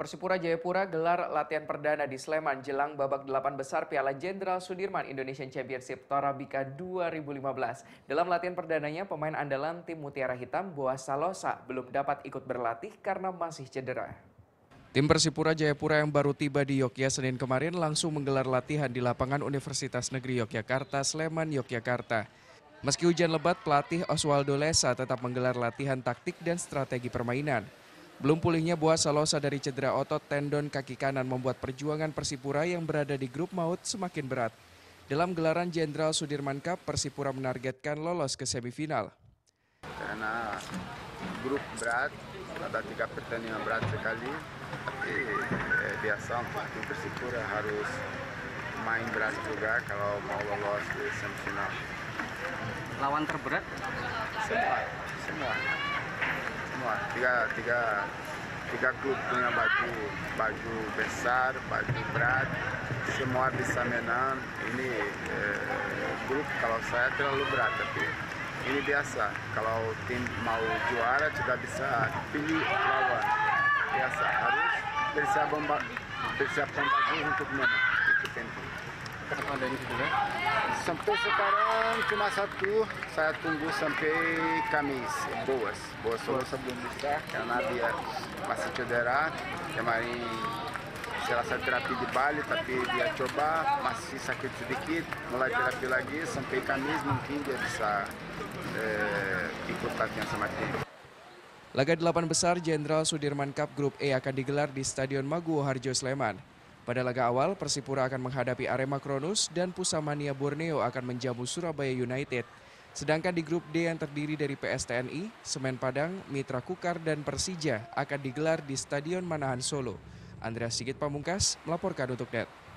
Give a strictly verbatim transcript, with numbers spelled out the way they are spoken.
Persipura Jayapura gelar latihan perdana di Sleman jelang babak delapan besar Piala Jenderal Sudirman Indonesian Championship Torabika dua ribu lima belas. Dalam latihan perdananya, pemain andalan tim Mutiara Hitam Boas Salosa belum dapat ikut berlatih karena masih cedera. Tim Persipura Jayapura yang baru tiba di Yogyakarta Senin kemarin langsung menggelar latihan di lapangan Universitas Negeri Yogyakarta, Sleman, Yogyakarta. Meski hujan lebat, pelatih Oswaldo Lesa tetap menggelar latihan taktik dan strategi permainan. Belum pulihnya Boas Salosa dari cedera otot tendon kaki kanan membuat perjuangan Persipura yang berada di grup maut semakin berat. Dalam gelaran Jenderal Sudirman Cup, Persipura menargetkan lolos ke semifinal. Karena grup berat, ada tiga pertandingan berat sekali, tapi eh, biasa untuk tim Persipura harus main berat juga kalau mau lolos ke semifinal. Lawan terberat? Semua, semua. Semua, tiga, tiga, tiga klub punya baju, baju besar, baju berat, semua bisa menang. Ini eh, grup kalau saya terlalu berat, tapi ini biasa. Kalau tim mau juara juga bisa pilih lawan. Biasa, harus bersiapkan, bersiapkan baju untuk menang. Itu penting. Apa dari situ ya? Sampai sekarang cuma satu, saya tunggu sampai Kamis, Boas. Boas Salosa belum bisa karena dia masih cedera. Kemarin selesai terapi di Bali, tapi dia coba masih sakit sedikit, mulai terapi lagi sampai Kamis mungkin dia bisa eh, ikut latihan sama tim. Laga delapan besar Jenderal Sudirman Cup Grup E akan digelar di Stadion Maguwo Harjo Sleman. Pada laga awal, Persipura akan menghadapi Arema Kronus dan Pusamania Borneo akan menjamu Surabaya United. Sedangkan di grup D yang terdiri dari P S T N I, Semen Padang, Mitra Kukar, dan Persija akan digelar di Stadion Manahan Solo. Andreas Sigit Pamungkas melaporkan untuk Net.